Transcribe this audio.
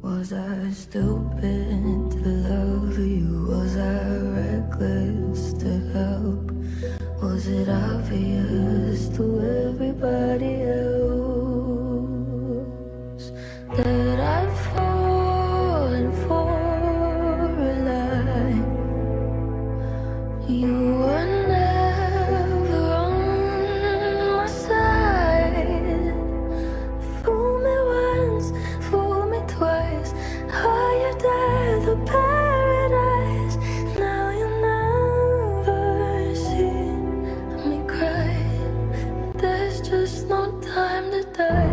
Was I stupid to love you? Was I reckless to help? Was it obvious to everybody else that I've fallen for a lie? You were never on my side. Fool me once, fool me twice. Hired at the paradise. Now you never see me cry. There's just no time to die.